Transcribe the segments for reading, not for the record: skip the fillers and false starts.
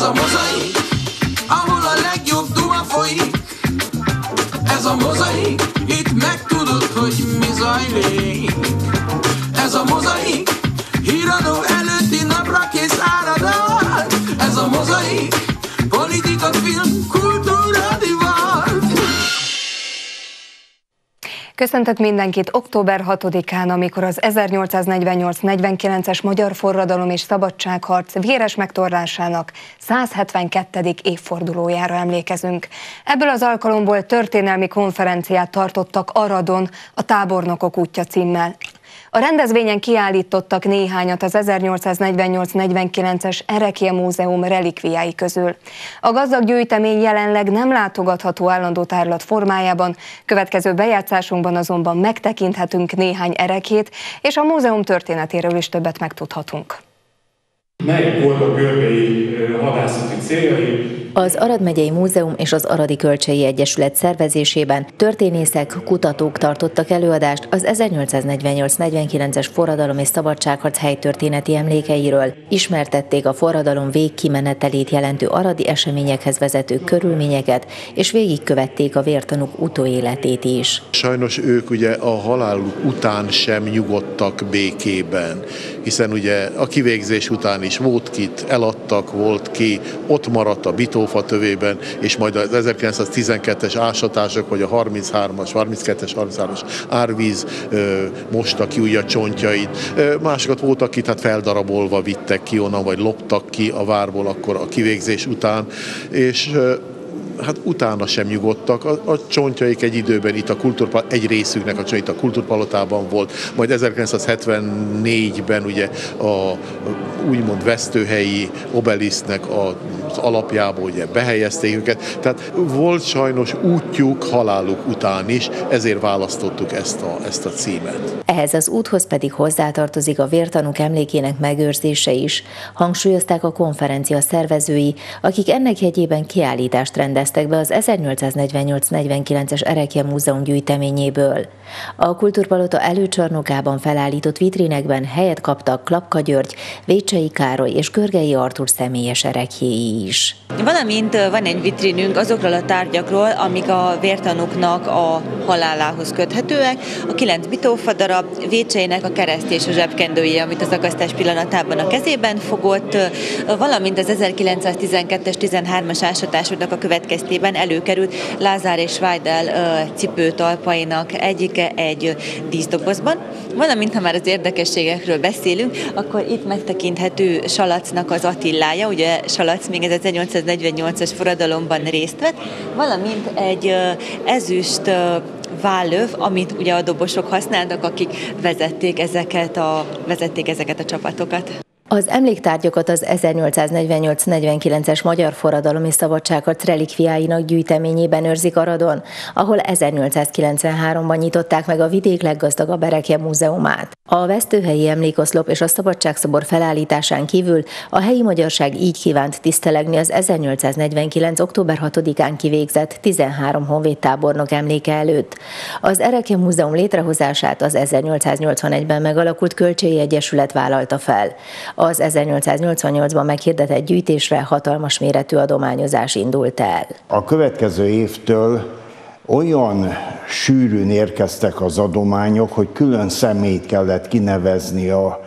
Ez a mozaik, ahol a legjobb duma folyik. Ez a mozaik, itt megtudod, hogy mi zajlik. Ez a mozaik, híradó előtti napra kész áradat. Ez a mozaik, politika, film, kultúra, divat. Köszöntök mindenkit október 6-án, amikor az 1848-49-es magyar forradalom és szabadságharc véres megtorlásának 172. évfordulójára emlékezünk. Ebből az alkalomból történelmi konferenciát tartottak Aradon, a Tábornokok útja címmel. A rendezvényen kiállítottak néhányat az 1848-49-es Erekje Múzeum relikviái közül. A gazdag gyűjtemény jelenleg nem látogatható állandó tárlat formájában, következő bejátszásunkban azonban megtekinthetünk néhány erekjét, és a múzeum történetéről is többet megtudhatunk. Melyek voltak Görgei hadászati céljai? Az Arad megyei Múzeum és az Aradi Kölcsei Egyesület szervezésében történészek, kutatók tartottak előadást az 1848-49-es forradalom és szabadságharc helytörténeti emlékeiről, ismertették a forradalom végkimenetelét jelentő aradi eseményekhez vezető körülményeket, és végigkövették a vértanúk utóéletét is. Sajnos ők ugye a haláluk után sem nyugodtak békében, hiszen ugye a kivégzés után is volt kit eladtak, volt ki, ott maradt a Bitófa tövében, és majd az 1912-es ásatások, vagy a 32-es árvíz mosta ki ugye a csontjait. Másokat voltak, akit hát feldarabolva vittek ki onnan, vagy loptak ki a várból akkor a kivégzés után, és hát utána sem nyugodtak. A csontjaik egy időben itt egy részüknek a csontja a Kultúrpalotában volt, majd 1974-ben ugye a úgymond vesztőhelyi obelisznek az alapjába ugye behelyezték őket. Tehát volt sajnos útjuk haláluk után is, ezért választottuk ezt a címet. Ehhez az úthoz pedig hozzátartozik a vértanúk emlékének megőrzése is, hangsúlyozták a konferencia szervezői, akik ennek jegyében kiállítást rendeztek be az 1848-49-es Erekje Múzeum gyűjteményéből. A Kultúrpalota előcsarnokában felállított vitrinekben helyet kaptak Klapka György, Vécsei Károly és Görgei Artúr személyes erekjéi is. Valamint van egy vitrinünk azokról a tárgyakról, amik a vértanúknak a halálához köthetőek. A 9 Bitófa darab, Vécseinek a kereszt és a zsebkendője, amit az akasztás pillanatában a kezében fogott, valamint az 1912-es 13-as ásatásoknak a következtében előkerült Lázár és Weidel cipőtalpainak egyike egy díszdobozban. Valamint, ha már az érdekességekről beszélünk, akkor itt megtekinthető Salacnak az Attilája, ugye Salac még az 1848-as forradalomban részt vett, valamint egy ezüst vállöv, amit ugye a dobosok használtak, akik vezették ezeket a csapatokat. Az emléktárgyakat az 1848-49-es magyar forradalom és szabadságharc relikviáinak gyűjteményében őrzik Aradon, ahol 1893-ban nyitották meg a vidék leggazdagabb Erekje Múzeumát. A vesztőhelyi emlékoszlop és a szabadságszobor felállításán kívül a helyi magyarság így kívánt tisztelegni az 1849. október 6-án kivégzett 13 honvédtábornok emléke előtt. Az Erekje Múzeum létrehozását az 1881-ben megalakult Kölcsei Egyesület vállalta fel. Az 1888-ban meghirdetett gyűjtésre hatalmas méretű adományozás indult el. A következő évtől olyan sűrűn érkeztek az adományok, hogy külön személyt kellett kinevezni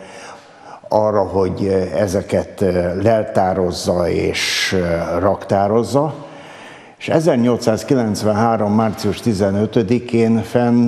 arra, hogy ezeket leltározza és raktározza. És 1893. március 15-én fenn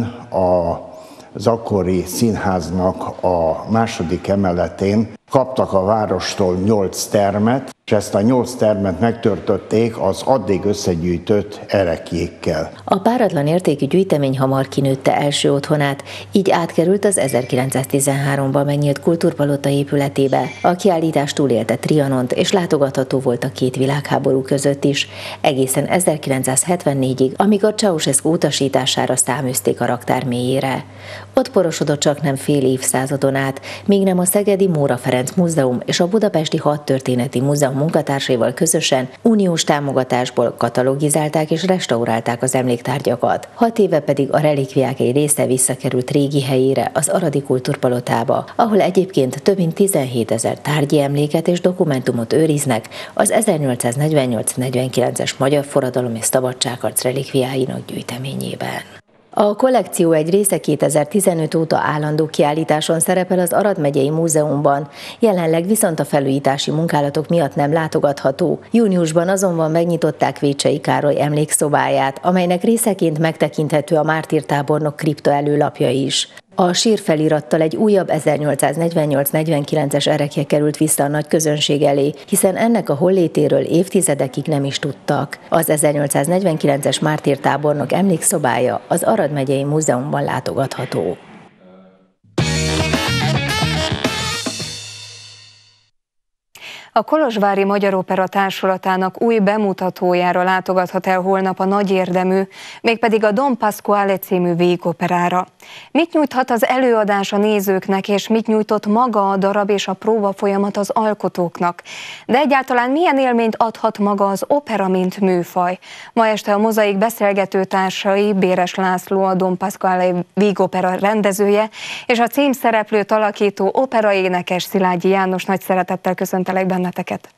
az akkori színháznak a második emeletén kaptak a várostól 8 termet, és ezt a 8 termet megtöltötték az addig összegyűjtött erekjékkel. A páratlan értékű gyűjtemény hamar kinőtte első otthonát, így átkerült az 1913-ban megnyílt Kultúrpalota épületébe. A kiállítás túlélte Trianont, és látogatható volt a két világháború között is, egészen 1974-ig, amikor Ceausescu utasítására száműzték a raktár mélyére. Ott porosodott csaknem fél évszázadon át, míg nem a szegedi Móra Ferenc Múzeum és a budapesti Hadtörténeti Múzeum munkatársaival közösen uniós támogatásból katalogizálták és restaurálták az emléktárgyakat. 6 éve pedig a relikviák egy része visszakerült régi helyére, az Aradi Kultúrpalotába, ahol egyébként több mint 17 000 tárgyi emléket és dokumentumot őriznek az 1848-49-es magyar forradalom és szabadságharc relikviáinak gyűjteményében. A kollekció egy része 2015 óta állandó kiállításon szerepel az Arad megyei múzeumban, jelenleg viszont a felújítási munkálatok miatt nem látogatható. Júniusban azonban megnyitották Vécsey Károly emlékszobáját, amelynek részeként megtekinthető a mártírtábornok kripta előlapja is. A sírfelirattal egy újabb 1848-49-es erekje került vissza a nagy közönség elé, hiszen ennek a hollétéről évtizedekig nem is tudtak. Az 1849-es mártírtábornok emlékszobája az Arad megyei múzeumban látogatható. A Kolozsvári Magyar Opera Társulatának új bemutatójára látogathat el holnap a nagy érdemű, mégpedig a Don Pasquale című vígoperára. Mit nyújthat az előadás a nézőknek, és mit nyújtott maga a darab és a próba folyamat az alkotóknak? De egyáltalán milyen élményt adhat maga az opera, mint műfaj? Ma este a Mozaik beszélgetőtársai Béres László, a Don Pasquale vígopera rendezője, és a címszereplőt alakító operaénekes Szilágyi János, nagy szeretettel köszöntelek benneteket.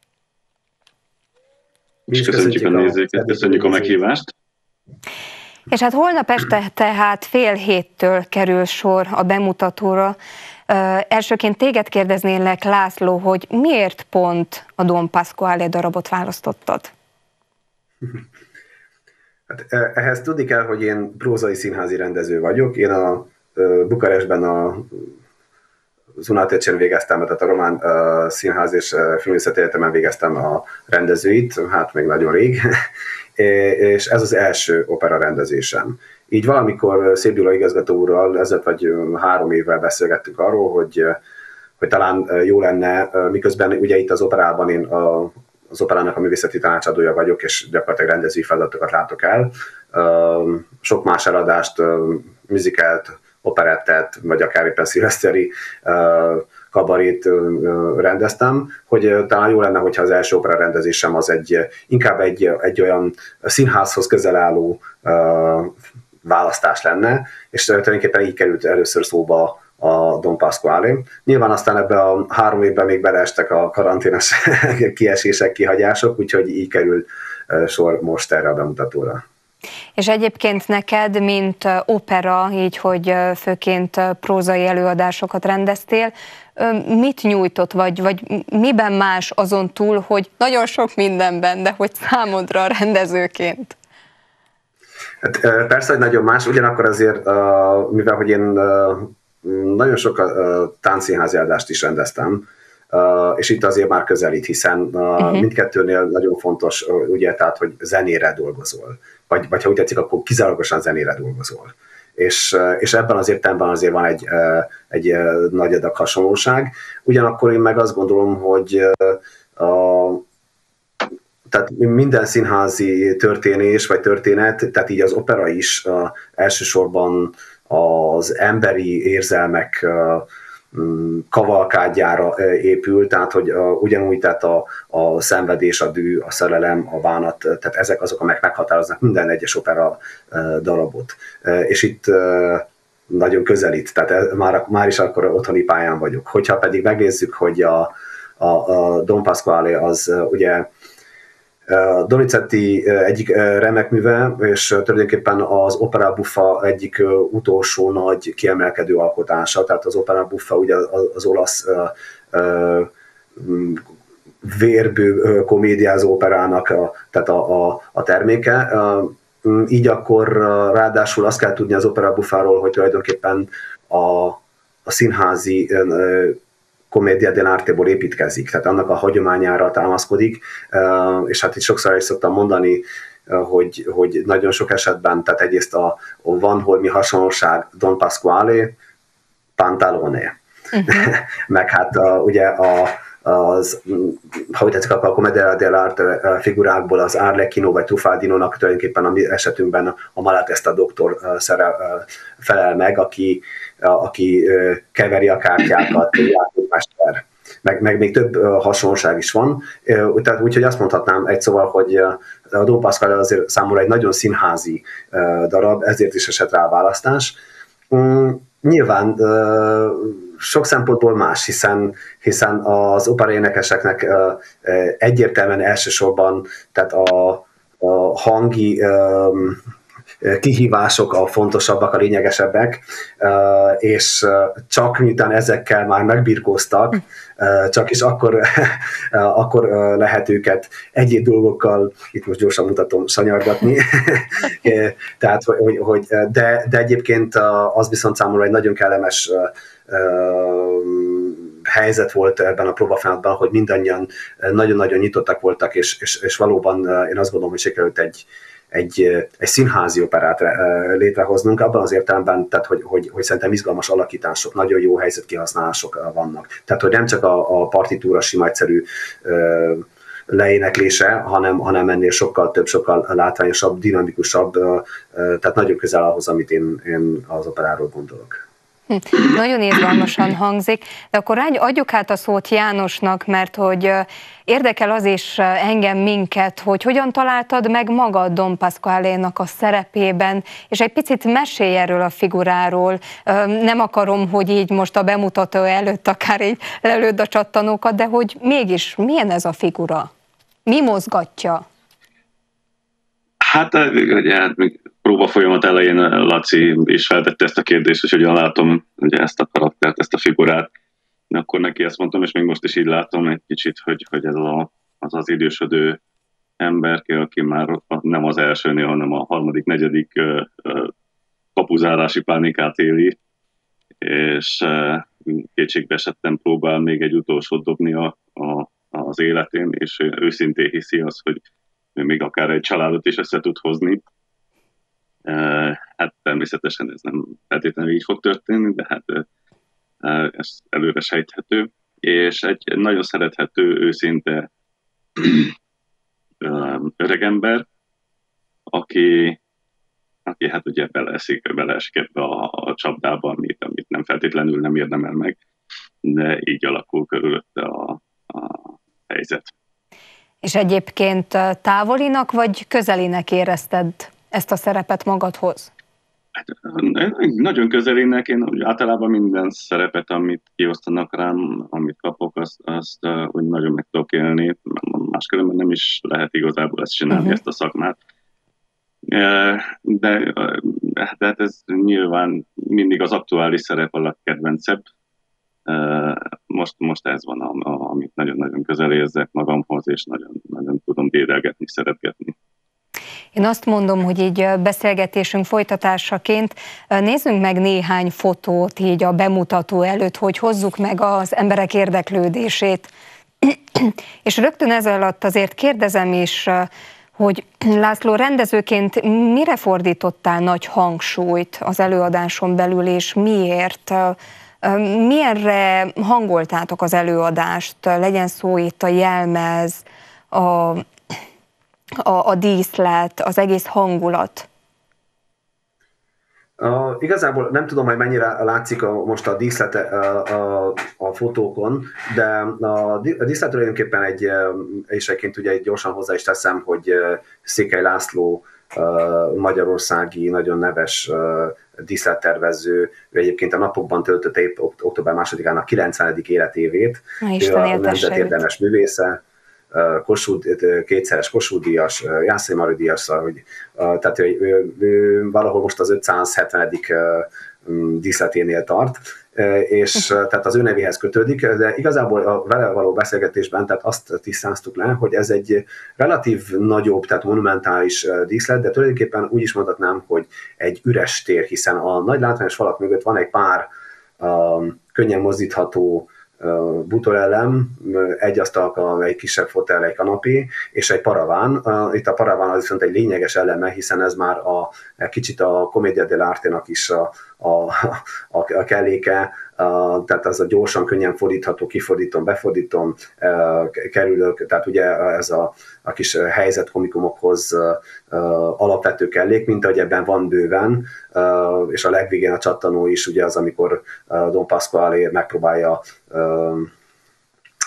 Mi is köszönjük a nézőket, köszönjük a meghívást. És hát holnap este tehát 6:30 kerül sor a bemutatóra. Elsőként téged kérdeznélek, László, hogy miért pont a Don Pasquale darabot választottad? Hát ehhez tudni kell, hogy én prózai színházi rendező vagyok. Én a Bukarestben az United-en végeztem, tehát a Román Színház és Filmvészeti Egyetemen végeztem a rendezőit, hát még nagyon rég, és ez az első opera rendezésem. Így valamikor Szép Gyula igazgató úrral, ezzel vagy 3 évvel beszélgettünk arról, hogy talán jó lenne, miközben ugye itt az operában én az operának a művészeti tanácsadója vagyok, és gyakorlatilag rendezői feladatokat látok el. Sok más eladást, musicalt, operettet, vagy akár éppen szilveszteri kabarét rendeztem, hogy talán jó lenne, hogyha az első opera rendezésem az inkább egy olyan színházhoz közel álló választás lenne, és tulajdonképpen így került először szóba a Don Pasquale. Nyilván aztán ebbe a 3 évben még beleestek a karanténos kiesések, kihagyások, úgyhogy így került sor most erre a bemutatóra. És egyébként neked, mint opera, így hogy főként prózai előadásokat rendeztél, mit nyújtott, vagy miben más azon túl, hogy nagyon sok mindenben, de hogy számodra rendezőként? Hát, persze, hogy nagyon más, ugyanakkor azért, mivel hogy én nagyon sok táncszínházi előadást is rendeztem, és itt azért már közelít, hiszen mindkettőnél nagyon fontos, ugye, tehát, hogy zenére dolgozol, vagy ha úgy tetszik, akkor kizárólagosan zenére dolgozol. És ebben az értelemben azért van egy nagy adag hasonlóság. Ugyanakkor én meg azt gondolom, hogy tehát minden színházi történés vagy történet, tehát így az opera is elsősorban az emberi érzelmek kavalkádjára épül, tehát hogy ugyanúgy tehát a szenvedés, a dű, a szerelem, a bánat, tehát ezek azok, amelyek meghatároznak minden egyes opera darabot. És itt nagyon közelít, tehát már is akkor otthoni pályán vagyok. Hogyha pedig megnézzük, hogy a Don Pasquale az ugye Donizetti egyik remek műve, és tulajdonképpen az opera buffa egyik utolsó nagy kiemelkedő alkotása, tehát az opera buffa ugye az olasz vérbő komédiázó operának tehát a terméke. Így akkor ráadásul azt kell tudni az opera buffáról, hogy tulajdonképpen a színházi Commedia dell'arteból építkezik, tehát annak a hagyományára támaszkodik, és hát itt sokszor is szoktam mondani, hogy nagyon sok esetben, tehát egyrészt van holmi hasonlóság Don Pasquale, Pantalone, meg hát ugye ha úgy tetszik, akkor a Commedia dell'arte figurákból az Arlecchino vagy Truffaldinónak tulajdonképpen a mi esetünkben a Malatesta doktor felel meg, aki keveri a kártyákat, játékmester. meg még több hasonlóság is van. Tehát úgyhogy azt mondhatnám egy szóval, hogy a Don Pasquale azért számomra egy nagyon színházi darab, ezért is esett rá a választás. Nyilván sok szempontból más, hiszen az opera énekeseknek egyértelműen elsősorban tehát a hangi kihívások a fontosabbak, a lényegesebbek, és csak miután ezekkel már megbirkóztak, csak is akkor lehet őket egyéb dolgokkal, itt most gyorsan mutatom, sanyargatni. Tehát, de egyébként az viszont számomra egy nagyon kellemes helyzet volt ebben a próbafolyamatban, hogy mindannyian nagyon-nagyon nyitottak voltak, és valóban én azt gondolom, hogy sikerült egy színházi operát létrehoznunk, abban az értelemben, tehát, hogy szerintem izgalmas alakítások, nagyon jó helyzetkihasználások vannak. Tehát, hogy nem csak a partitúra sima egyszerű leéneklése, hanem ennél sokkal több, sokkal látványosabb, dinamikusabb, tehát nagyon közel ahhoz, amit én az operáról gondolok. Nagyon izgalmasan hangzik, de akkor adjuk át a szót Jánosnak, mert hogy érdekel az is engem, minket, hogy hogyan találtad meg magad Don Pasquale-nak a szerepében, és egy picit mesélj erről a figuráról. Nem akarom, hogy így most a bemutató előtt akár így lelőd a csattanókat, de hogy mégis milyen ez a figura? Mi mozgatja? Hát még próba folyamat elején Laci is feltette ezt a kérdést, hogy hogyan látom ugye ezt a karaktert, ezt a figurát. Akkor neki ezt mondtam, és még most is így látom egy kicsit, hogy ez az idősödő emberke, aki már nem az elsőnél, hanem a harmadik, negyedik kapuzárási pánikát éli, és kétségbe esettem próbál még egy utolsót dobni az életén, és őszintén hiszi azt, hogy még akár egy családot is össze tud hozni. Hát természetesen ez nem feltétlenül így fog történni, de hát ez előre sejthető. És egy nagyon szerethető, őszinte öregember, aki hát ugye beleesik ebbe a csapdába, amit nem feltétlenül nem érdemel meg, de így alakul körülötte a helyzet. És egyébként távolinak vagy közelinek érezted ezt a szerepet magadhoz? Hát, nagyon közelének, én általában minden szerepet, amit kiosztanak rám, amit kapok, azt úgy nagyon meg tudok élni. Máskülönben nem is lehet igazából ezt csinálni, ezt a szakmát. De hát ez nyilván mindig az aktuális szerep a legkedvencebb. Most ez van, amit nagyon-nagyon közel érzek magamhoz, és nagyon tudom dédelgetni, szeretgetni. Én azt mondom, hogy így beszélgetésünk folytatásaként nézzünk meg néhány fotót így a bemutató előtt, hogy hozzuk meg az emberek érdeklődését. És rögtön ez alatt azért kérdezem is, hogy László, rendezőként mire fordítottál nagy hangsúlyt az előadáson belül, és miért? Milyenre hangoltátok az előadást? Legyen szó itt a jelmez, a díszlet, az egész hangulat? Igazából nem tudom, hogy mennyire látszik most a díszlete a fotókon, de a díszlet tulajdonképpen és egyébként ugye gyorsan hozzá is teszem, hogy Székely László magyarországi nagyon neves díszlettervező, ő egyébként a napokban töltötte épp október 2-án a 90. életévét, ő a nemzet érdemes művésze, kétszeres Kossuth-díjas, Jászai Mari díjas, tehát ő valahol most az 570. díszleténél tart, és tehát az ő nevéhez kötődik, de igazából a vele való beszélgetésben tehát azt tisztáztuk le, hogy ez egy relatív nagyobb, tehát monumentális díszlet, de tulajdonképpen úgy is mondhatnám, hogy egy üres tér, hiszen a nagy látványos falak mögött van egy pár könnyen mozdítható bútorelem, egy asztalka, egy kisebb fotel, egy kanapé, és egy paraván. Itt a paraván az viszont egy lényeges eleme, hiszen ez már kicsit a Commedia dell'arte-nak is a kelléke, tehát az a gyorsan, könnyen fordítható, kifordítom, befordítom, kerülök, tehát ugye ez a kis helyzetkomikumokhoz alapvető kellék, mint ahogy ebben van bőven, és a legvégén a csattanó is ugye az, amikor Don Pasquale megpróbálja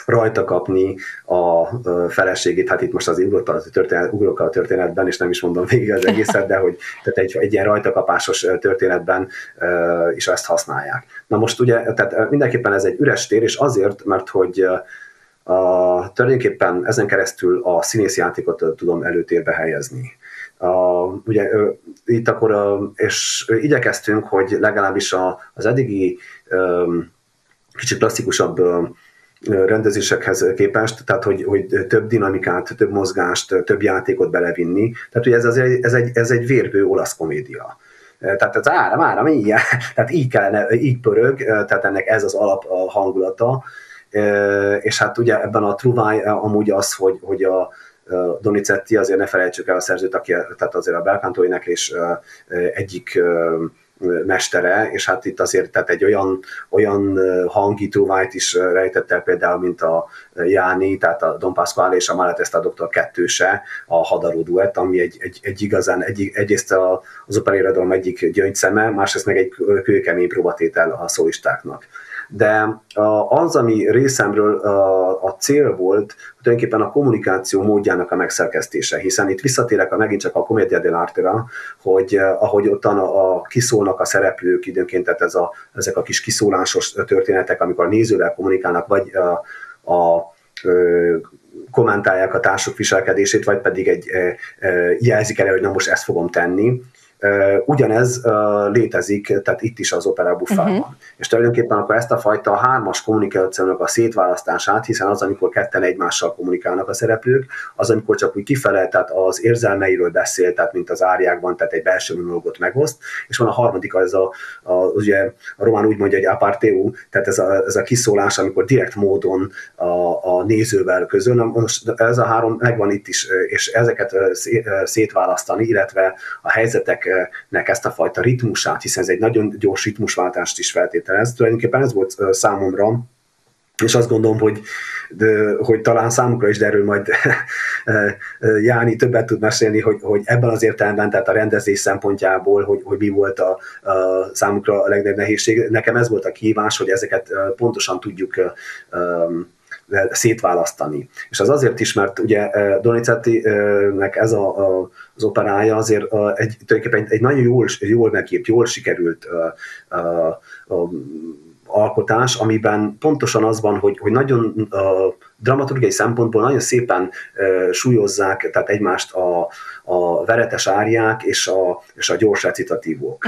rajta kapni a feleségét, hát itt most az ugrok a történetben, és nem is mondom végig az egészet, de hogy tehát egy ilyen rajtakapásos történetben is ezt használják. Na most ugye, tehát mindenképpen ez egy üres tér, és azért, mert hogy tulajdonképpen ezen keresztül a színészjátékot tudom előtérbe helyezni. Ugye itt akkor, és igyekeztünk, hogy legalábbis az eddigi kicsit klasszikusabb rendezésekhez képest, tehát hogy több dinamikát, több mozgást, több játékot belevinni. Tehát ugye ez egy vérbő olasz komédia. Tehát ez áram, ilyen. Tehát így pörög, tehát ennek ez az alap hangulata. És hát ugye ebben a truváj amúgy az, hogy a Donizetti, azért ne felejtsük el a szerzőt, aki tehát azért a Belcanto éneklés egyik mestere, és hát itt azért tehát egy olyan hangi truvájt is rejtett el például, mint a Jáni, tehát a Don Pasquale és a Malatesta doktor kettőse, a hadaró duett, ami egy igazán, egyrészt az operirodalom egyik gyöngyszeme, másrészt meg egy kőkemény próbatétel a szólistáknak. De az, ami részemről a cél volt, tulajdonképpen a kommunikáció módjának a megszerkesztése, hiszen itt visszatérek megint csak a Commedia dell'arte-ra, hogy ahogy ottan kiszólnak a szereplők időnként, tehát ezek a kis kiszólásos történetek, amikor a nézővel kommunikálnak, vagy kommentálják a társak viselkedését, vagy pedig jelzik el, hogy na most ezt fogom tenni. Ugyanez létezik, tehát itt is az Opera Buffában. És tulajdonképpen akkor ezt a fajta hármas kommunikációnak a szétválasztását, hiszen az, amikor ketten egymással kommunikálnak a szereplők, az, amikor csak úgy kifele, tehát az érzelmeiről beszél, tehát mint az áriákban, tehát egy belső monológot megoszt, és van a harmadik, az ugye a román úgy mondja, hogy a parteu, tehát ez a kiszólás, amikor direkt módon a nézővel közöl. Most ez a három megvan itt is, és ezeket szétválasztani, illetve a helyzetek ezt a fajta ritmusát, hiszen ez egy nagyon gyors ritmusváltást is feltételez. Tulajdonképpen ez volt számomra, és azt gondolom, hogy talán számukra is, de erről majd Jáni többet tud mesélni, hogy ebben az értelemben, tehát a rendezés szempontjából, hogy mi volt a számukra a legnagyobb nehézség. Nekem ez volt a kihívás, hogy ezeket pontosan tudjuk szétválasztani. És az azért is, mert ugye Donizetti-nek ez az operája azért tulajdonképpen egy nagyon jól megírt, jól sikerült alkotás, amiben pontosan az van, hogy nagyon dramaturgiai szempontból nagyon szépen súlyozzák tehát egymást a veretes áriák és a gyors recitatívok.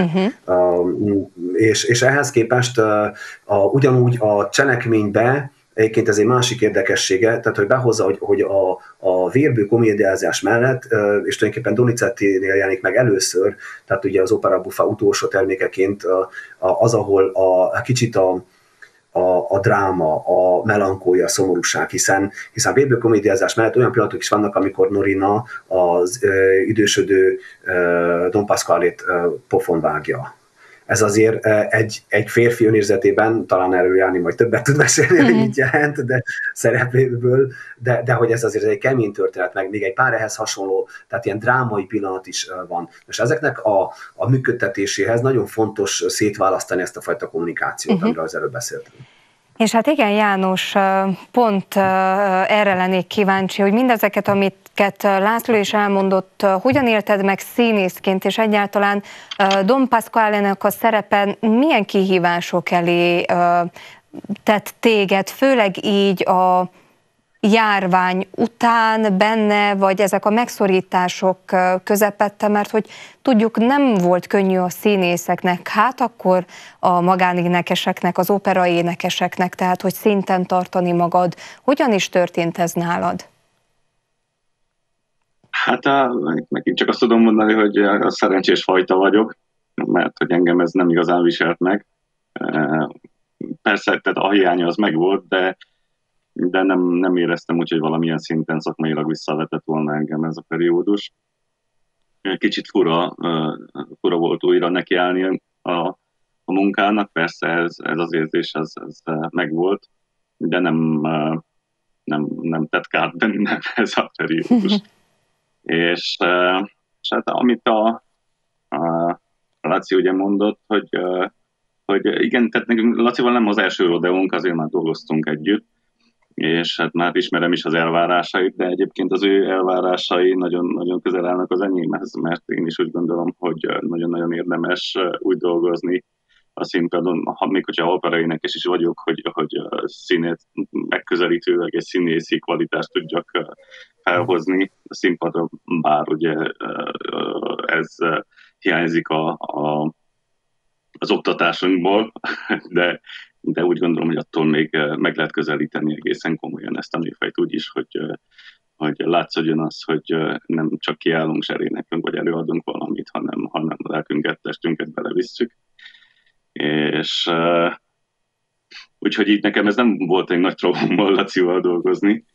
És ehhez képest ugyanúgy a cselekménybe egyébként ez egy másik érdekessége, tehát hogy behozza, hogy a vérbő komédiázás mellett, és tulajdonképpen Donizettinél jelenik meg először, tehát ugye az Opera Buffa utolsó termékeként az, ahol kicsit a dráma, a melankólia, a szomorúság, hiszen vérbő komédiázás mellett olyan pillanatok is vannak, amikor Norina az idősödő Don Pasquale-t pofon vágja. Ez azért egy férfi önérzetében, talán erről Jáni majd többet tud mesélni, hogy mit jelent, de szereplőből, de hogy ez azért egy kemény történet, meg még egy pár ehhez hasonló, tehát ilyen drámai pillanat is van. És ezeknek a működtetéséhez nagyon fontos szétválasztani ezt a fajta kommunikációt, amiről az előbb beszéltem. És hát igen, János, pont erre lennék kíváncsi, hogy mindezeket, amiket László is elmondott, hogyan élted meg színészként, és egyáltalán Don Pasquale-nek a szerepe milyen kihívások elé tett téged, főleg így a járvány után benne, vagy ezek a megszorítások közepette, mert hogy tudjuk, nem volt könnyű a színészeknek, hát akkor a magánénekeseknek, az operaénekeseknek, tehát hogy szinten tartani magad. Hogyan is történt ez nálad? Hát megint csak azt tudom mondani, hogy a szerencsés fajta vagyok, mert hogy engem ez nem igazán viselt meg. Persze, tehát a hiánya az megvolt, de nem éreztem úgy, hogy valamilyen szinten szakmailag visszavetett volna engem ez a periódus. Kicsit fura volt újra nekiállni a munkának, persze ez az érzés, ez megvolt, de nem tett kárt bennem ez a periódus. és hát amit a Laci ugye mondott, hogy igen, tehát nekünk Lacival nem az első rodeónk, azért már dolgoztunk együtt, és hát már ismerem is az elvárásait, de egyébként az ő elvárásai nagyon közel állnak az enyémhez, mert én is úgy gondolom, hogy nagyon-nagyon érdemes úgy dolgozni a színpadon, még hogyha operaénekes is vagyok, hogy színet megközelítőleg egy színészi kvalitást tudjak felhozni a színpadra, bár ugye ez hiányzik az oktatásunkból, de úgy gondolom, hogy attól még meg lehet közelíteni egészen komolyan ezt a műfajt úgy is, hogy látszódjon az, hogy nem csak kiállunk, serénekünk, vagy előadunk valamit, hanem lelkünket, testünket belevisszük. És úgyhogy így nekem ez nem volt egy nagy trauma Lacival dolgozni.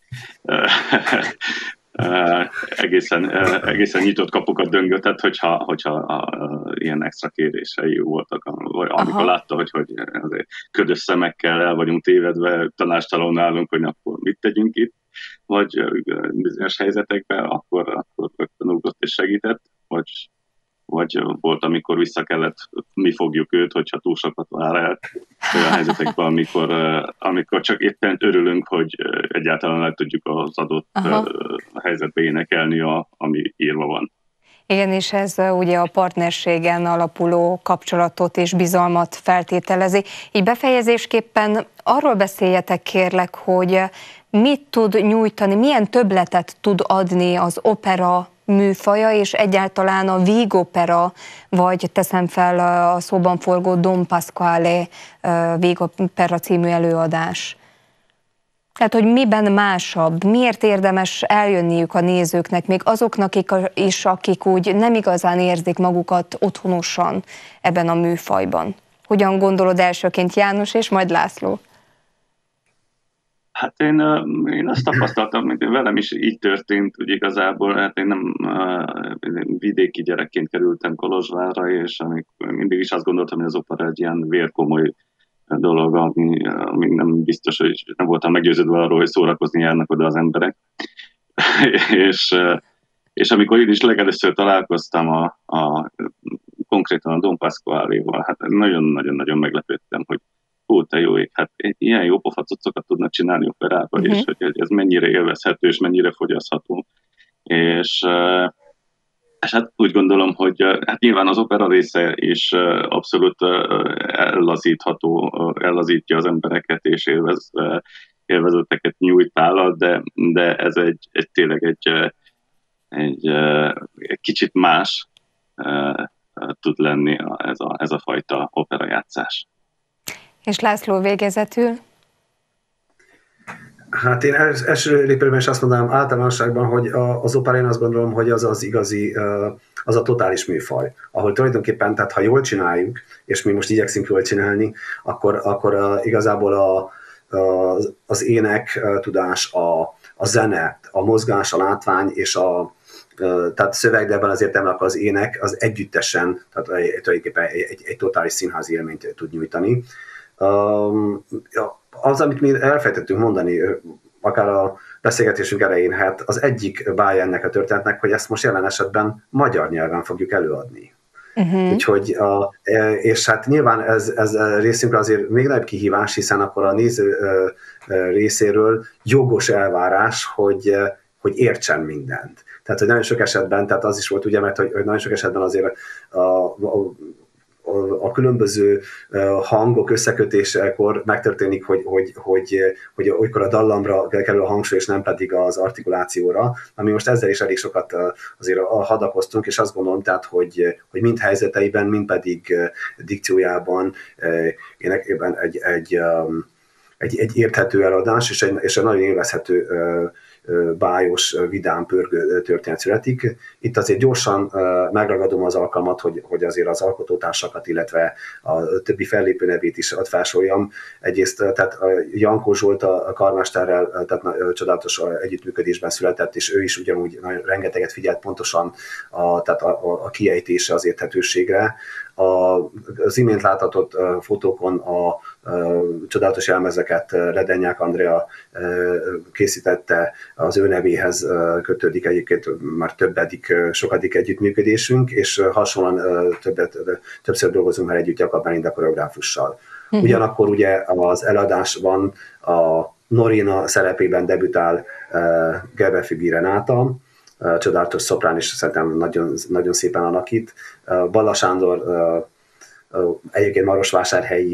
Egészen nyitott kapukat döngötett, hogyha ilyen extra kérései voltak, amikor látta, hogy azért ködös szemekkel el vagyunk tévedve, tanástalanul állunk, hogy akkor mit tegyünk itt, vagy bizonyos helyzetekben, akkor rögtön ugrott és segített, vagy volt, amikor vissza kellett, mi fogjuk őt, hogyha túl sokat vár el olyan helyzetekben, amikor csak éppen örülünk, hogy egyáltalán le tudjuk az adott helyzetbe énekelni, ami írva van. Igen, és ez ugye a partnerségen alapuló kapcsolatot és bizalmat feltételezi. Így befejezésképpen arról beszéljetek kérlek, hogy mit tud nyújtani, milyen többletet tud adni az opera műfaja, és egyáltalán a vígopera, vagy teszem fel a szóban forgó Don Pasquale vígopera című előadás. Tehát, hogy miben másabb, miért érdemes eljönniük a nézőknek, még azoknak is, akik úgy nem igazán érzik magukat otthonosan ebben a műfajban. Hogyan gondolod elsőként, János, és majd László? Hát én azt tapasztaltam, hogy velem is így történt, úgy igazából, hát én nem vidéki gyerekként kerültem Kolozsvárra, és mindig is azt gondoltam, hogy az opera egy ilyen vérkomoly dolog, ami nem biztos, hogy nem voltam meggyőződve arról, hogy szórakozni járnak oda az emberek. és amikor én is legelőször találkoztam konkrétan a Don Pasquale-val, hát nagyon-nagyon meglepődtem, hogy te jó ég, hát ilyen jó pofacocokat tudnak csinálni operába, és hogy ez mennyire élvezhető, és mennyire fogyasztható. És hát úgy gondolom, hogy hát nyilván az opera része is abszolút ellazítja az embereket, és élvezeteket nyújt nála, de ez tényleg egy kicsit más tud lenni ez a fajta operajátszás. És László, végezetül? Hát én első lépésben is azt mondanám általánosságban, hogy az opera, én azt gondolom, hogy az igazi, az a totális műfaj, ahol tulajdonképpen, tehát ha jól csináljuk, és mi most igyekszünk jól csinálni, akkor igazából az ének tudás, a zene, a mozgás, a látvány és tehát szöveg, de ebben az értelemben az ének az együttesen, tehát tulajdonképpen egy totális színházi élményt tud nyújtani. Az, amit mi elfelejtettünk mondani, akár a beszélgetésünk elején, hát az egyik bája ennek a történetnek, hogy ezt most jelen esetben magyar nyelven fogjuk előadni. Úgyhogy, és hát nyilván ez részünkre azért még nagyobb kihívás, hiszen akkor a néző részéről jogos elvárás, hogy értsen mindent. Tehát, hogy nagyon sok esetben, tehát az is volt ugye, mert hogy nagyon sok esetben azért a különböző hangok összekötésekor megtörténik, hogy olykor a dallamra kerül a hangsúly, és nem pedig az artikulációra, ami most ezzel is elég sokat azért hadakoztunk, és azt gondolom, tehát, hogy mind helyzeteiben, mind pedig dikciójában énekében egy érthető eladás, és egy nagyon élvezhető bájos, vidám, pörgő történet születik. Itt azért gyorsan megragadom az alkalmat, hogy azért az alkotótársakat, illetve a többi fellépő nevét is ott felsoroljam. Egyrészt tehát Jankó Zsolt a karmesterrel, tehát csodálatos együttműködésben született, és ő is ugyanúgy rengeteget figyelt pontosan tehát a kiejtése, az érthetőségre. Az imént láthatott fotókon a csodálatos jelmezeket Ledenyák Andrea készítette, az ő nevéhez kötődik egyébként már sokadik együttműködésünk, és hasonlóan többször dolgozunk már együtt Jakab Melinda koreográfussal. Ugyanakkor ugye az eladásban Norina szerepében debütál Gebefi Renáta, csodálatos szoprán, és szerintem nagyon, nagyon szépen alakít. Balla Sándor egyébként marosvásárhelyi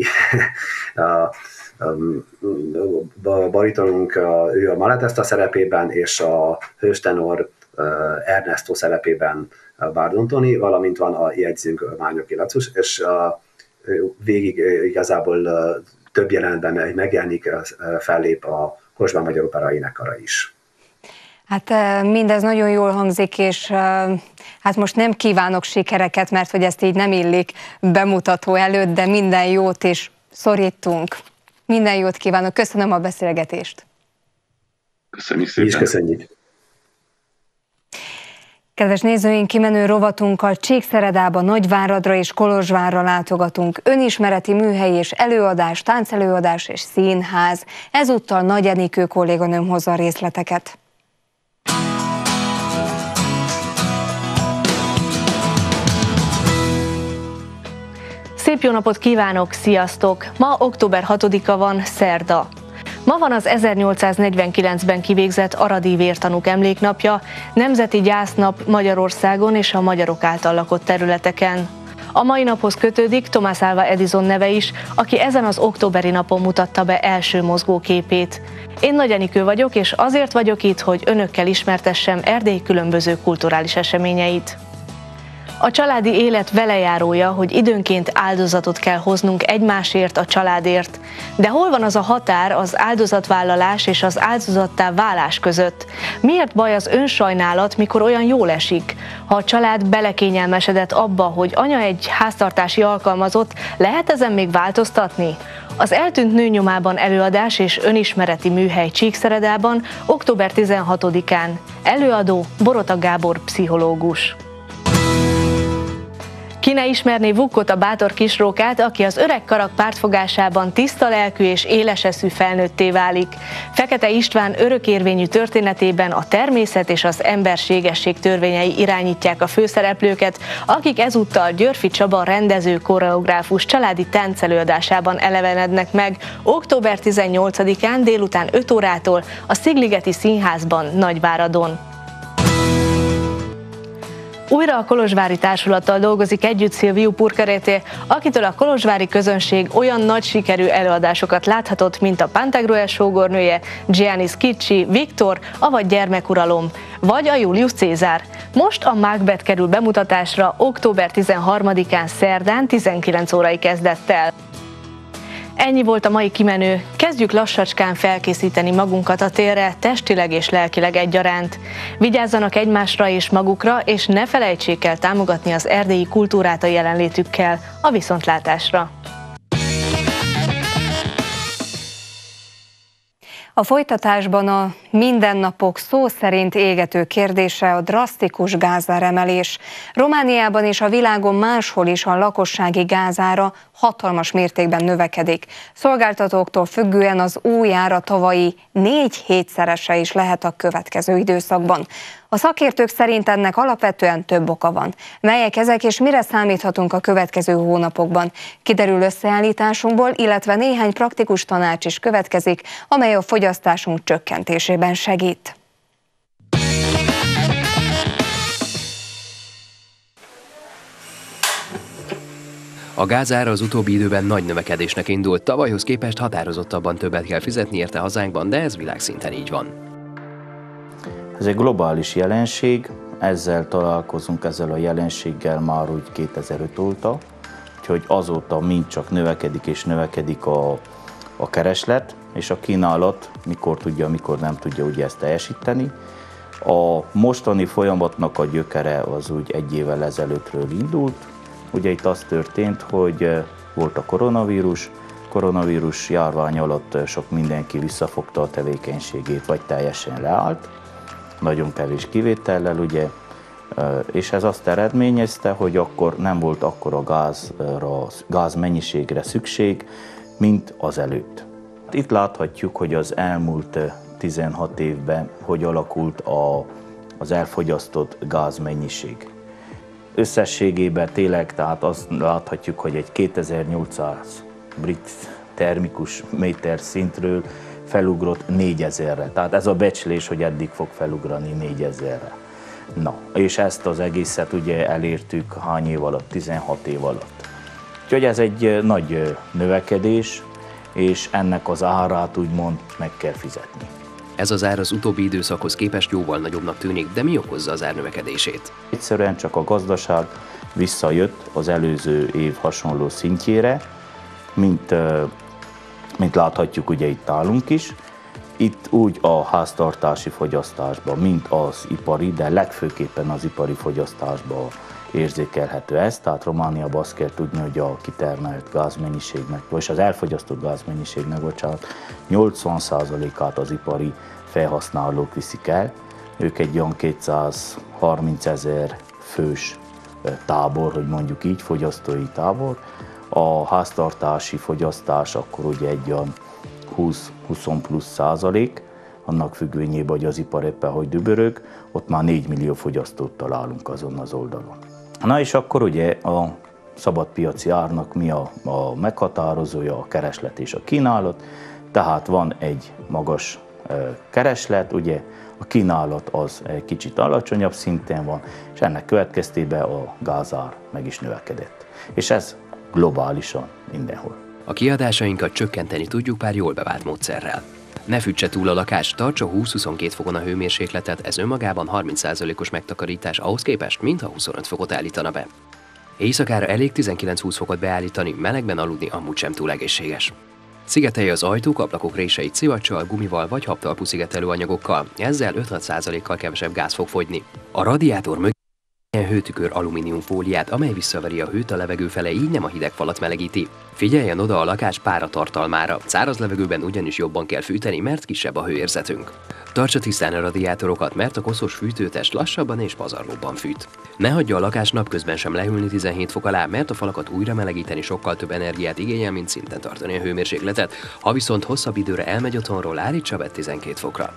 baritonunk, ő a Malatesta szerepében, és a hőstenor Ernesto szerepében Bardon Toni, valamint van a jegyzőnk Mányoki Lacus, és végig igazából több jelenetben megjelenik, fellép a Kolozsvár Magyar Opera énekkara is. Hát mindez nagyon jól hangzik, és hát most nem kívánok sikereket, mert hogy ezt így nem illik bemutató előtt, de minden jót is szorítunk. Minden jót kívánok. Köszönöm a beszélgetést. Köszönjük szépen. Mi is köszönjük. Kedves nézőink, kimenő rovatunkkal Csíkszeredába, Nagyváradra és Kolozsvárra látogatunk. Önismereti műhely és előadás, táncelőadás és színház. Ezúttal Nagy Enikő kolléganőm hozza a részleteket. Szép jó napot kívánok, sziasztok! Ma október 6-a van, szerda. Ma van az 1849-ben kivégzett aradi vértanúk emléknapja, nemzeti gyásznap Magyarországon és a magyarok által lakott területeken. A mai naphoz kötődik Thomas Alva Edison neve is, aki ezen az októberi napon mutatta be első mozgóképét. Én Nagy Enikő vagyok, és azért vagyok itt, hogy önökkel ismertessem Erdély különböző kulturális eseményeit. A családi élet velejárója, hogy időnként áldozatot kell hoznunk egymásért, a családért. De hol van az a határ az áldozatvállalás és az áldozattá válás között? Miért baj az önsajnálat, mikor olyan jól esik? Ha a család belekényelmesedett abba, hogy anya egy háztartási alkalmazott, lehet ezen még változtatni? Az Eltűnt nő nyomában előadás és önismereti műhely Csíkszeredában október 16-án. Előadó Borota Gábor pszichológus. Ki ne ismerné Vukkot, a bátor kisrókát, aki az öreg karak pártfogásában tiszta lelkű és éles eszű felnőtté válik. Fekete István örökérvényű történetében a természet és az emberségesség törvényei irányítják a főszereplőket, akik ezúttal Györfi Csaba rendező koreográfus családi táncelőadásában elevenednek meg október 18-án délután 5 órától a Szigligeti Színházban Nagyváradon. Újra a kolozsvári társulattal dolgozik együtt Silviu Purkereté, akitől a kolozsvári közönség olyan nagy sikerű előadásokat láthatott, mint a Pantagruel sógornője, Giannis Kicsi, Viktor, avagy Gyermekuralom, vagy a Julius Cézár. Most a Macbeth kerül bemutatásra október 13-án szerdán 19 órai kezdettel. Ennyi volt a mai kimenő, kezdjük lassacskán felkészíteni magunkat a térre, testileg és lelkileg egyaránt. Vigyázzanak egymásra és magukra, és ne felejtsék el támogatni az erdélyi kultúrát a jelenlétükkel. A viszontlátásra! A folytatásban a mindennapok szó szerint égető kérdése a drasztikus gázáremelés. Romániában és a világon máshol is a lakossági gázára hatalmas mértékben növekedik. Szolgáltatóktól függően az új ára tavalyi 4-7-szerese is lehet a következő időszakban. A szakértők szerint ennek alapvetően több oka van. Melyek ezek és mire számíthatunk a következő hónapokban? Kiderül összeállításunkból, illetve néhány praktikus tanács is következik, amely a fogyasztásunk csökkentésében segít. A gázár az utóbbi időben nagy növekedésnek indult, tavalyhoz képest határozottabban többet kell fizetni érte hazánkban, de ez világszinten így van. Ez egy globális jelenség, ezzel találkozunk, ezzel a jelenséggel már úgy 2005 óta, úgyhogy azóta mind csak növekedik és növekedik a kereslet, és a kínálat mikor tudja, mikor nem tudja ugye ezt teljesíteni. A mostani folyamatnak a gyökere az úgy 1 évvel ezelőttről indult. Ugye itt az történt, hogy volt a koronavírus járvány alatt sok mindenki visszafogta a tevékenységét, vagy teljesen leállt, nagyon kevés kivétellel, ugye, és ez azt eredményezte, hogy akkor nem volt akkora gáz mennyiségre szükség, mint azelőtt. Itt láthatjuk, hogy az elmúlt 16 évben hogy alakult az elfogyasztott gázmennyiség. Összességében tényleg, tehát azt láthatjuk, hogy egy 2800 brit termikus méter szintről felugrott 4000-re. Tehát ez a becslés, hogy eddig fog felugrani 4000-re. Na, és ezt az egészet ugye elértük hány év alatt? 16 év alatt. Úgyhogy ez egy nagy növekedés, és ennek az árát úgymond meg kell fizetni. Ez az ár az utóbbi időszakhoz képest jóval nagyobbnak tűnik, de mi okozza az árnövekedését? Egyszerűen csak a gazdaság visszajött az előző év hasonló szintjére, mint láthatjuk, ugye itt állunk is. Itt úgy a háztartási fogyasztásban, mint az ipari, de legfőképpen az ipari fogyasztásban érzékelhető ez. Tehát Romániában azt kell tudni, hogy a kitermelt gázmennyiségnek, vagy az elfogyasztott gázmennyiségnek, 80%-át az ipari felhasználók viszik el. Ők egy olyan 230 000 fős tábor, hogy mondjuk így, fogyasztói tábor. A háztartási fogyasztás akkor ugye egy olyan 20 plusz százalék, annak függvényében, hogy az ipar éppen hogy dübörög, ott már 4 millió fogyasztót találunk azon az oldalon. Na és akkor ugye a szabadpiaci árnak mi a meghatározója, a kereslet és a kínálat, tehát van egy magas kereslet, ugye a kínálat az egy kicsit alacsonyabb szinten van, és ennek következtében a gázár meg is növekedett. És ez globálisan mindenhol. A kiadásainkat csökkenteni tudjuk pár jól bevált módszerrel. Ne fűtse túl a lakás, tartsa 20-22 fokon a hőmérsékletet, ez önmagában 30%-os megtakarítás ahhoz képest, mintha 25 fokot állítana be. Éjszakára elég 19-20 fokot beállítani, melegben aludni amúgy sem túl egészséges. Szigetelje az ajtók, ablakok réseit szivacsal, gumival vagy habtalpú szigetelő anyagokkal, ezzel 5-6%-kal kevesebb gáz fog fogyni. A radiátor mögé hőtükör alumíniumfóliát, amely visszaveri a hőt a levegő fele, így nem a hideg falat melegíti. Figyeljen oda a lakás páratartalmára, száraz levegőben ugyanis jobban kell fűteni, mert kisebb a hőérzetünk. Tartsa tisztán a radiátorokat, mert a koszos fűtőtest lassabban és pazarlóbban fűt. Ne hagyja a lakás napközben sem lehűlni 17 fok alá, mert a falakat újra melegíteni sokkal több energiát igényel, mint szinten tartani a hőmérsékletet. Ha viszont hosszabb időre elmegy otthonról, állítsa be 12 fokra.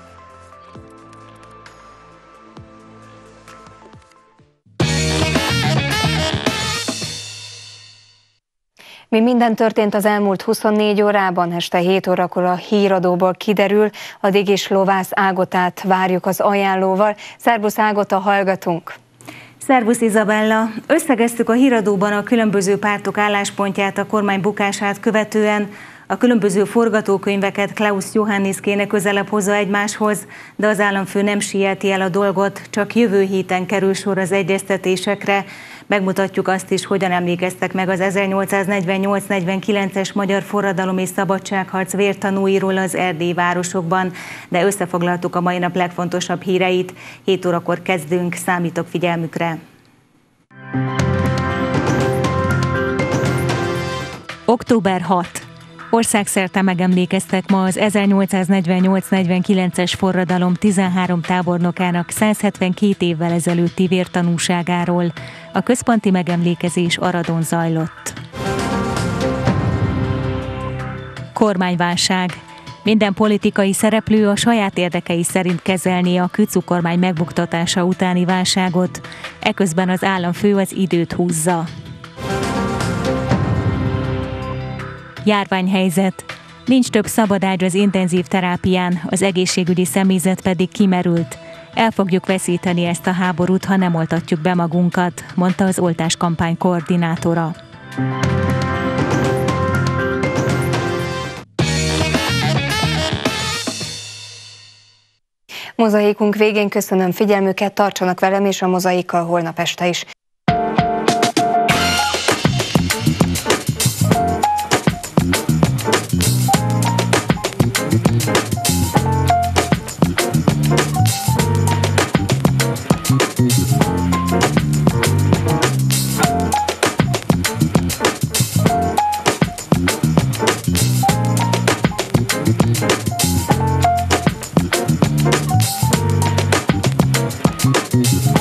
Mi minden történt az elmúlt 24 órában? Este 7 órakor a híradóból kiderül, addig is Lovász Ágotát várjuk az ajánlóval. Szerbusz Ágota, hallgatunk! Szervusz Izabella! Összegeztük a híradóban a különböző pártok álláspontját a kormány bukását követően. A különböző forgatókönyveket Klaus Johannis kéne közelebb hozza egymáshoz, de az államfő nem sieti el a dolgot, csak jövő héten kerül sor az egyeztetésekre. Megmutatjuk azt is, hogyan emlékeztek meg az 1848-49-es magyar forradalom és szabadságharc vértanúiról az erdélyi városokban, de összefoglaltuk a mai nap legfontosabb híreit. 7 órakor kezdünk, számítok figyelmükre. Október 6. Országszerte megemlékeztek ma az 1848-49-es forradalom 13 tábornokának 172 évvel ezelőtti vértanúságáról. A központi megemlékezés Aradon zajlott. Kormányválság. Minden politikai szereplő a saját érdekei szerint kezelné a Kücú kormány megbuktatása utáni válságot, eközben az államfő az időt húzza. Járványhelyzet. Nincs több szabad ágy az intenzív terápián, az egészségügyi személyzet pedig kimerült. El fogjuk veszíteni ezt a háborút, ha nem oltatjuk be magunkat, mondta az oltáskampány koordinátora. Mozaikunk végén köszönöm figyelmüket, tartsanak velem és a Mozaikkal holnap este is. Thank you.